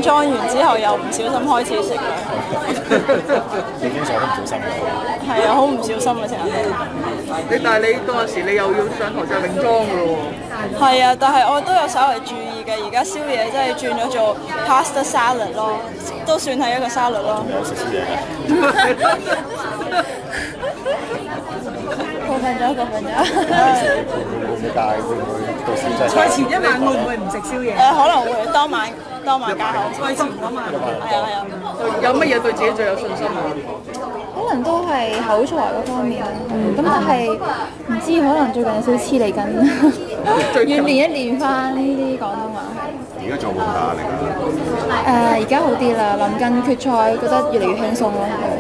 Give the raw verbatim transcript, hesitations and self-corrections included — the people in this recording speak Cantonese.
裝完之後又唔小心開始食啦。 你經常都唔小心㗎。 係啊，好唔小心啊成日都。 你但係你到陣時你又要上台就泳裝㗎咯喎。 係啊，但係我都有稍微注意嘅。而家宵夜真係轉咗做 pasta salad 咯，都算係一個沙律咯。 有食宵夜㗎。 過分咗，過分咗。 會唔會戒？會唔會到時真係？ 賽前一晚會唔會唔食宵夜？ 誒可能會當晚當晚加口。 賽前嗰晚。 係啊係啊。 有乜嘢對自己最有信心啊？ 可能都係口才嗰方面，嗯，咁但係唔知可能最近有少少黐脷筋，要練一練翻呢啲廣東話係。 而家仲有冇壓力啊？ 誒，而家好啲啦，臨近決賽覺得越嚟越輕鬆咯。